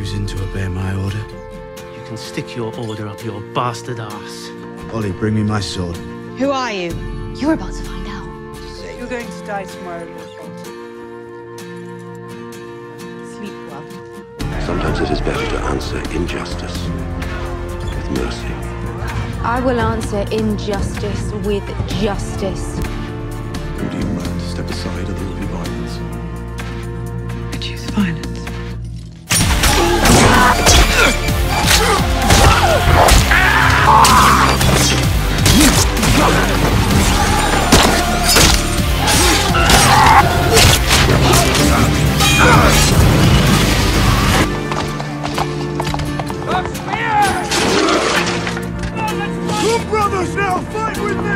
refusing to obey my order? You can stick your order up your bastard ass. Ollie, bring me my sword. Who are you? You're about to find out. You're going to die tomorrow, Lord Bolton. Sleep well. Sometimes it is better to answer injustice with mercy. I will answer injustice with justice. Would you man to step aside, or there will be violence? I choose violence. Your brothers now fight with me!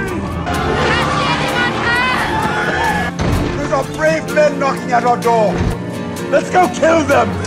There's our brave men knocking at our door. Let's go kill them!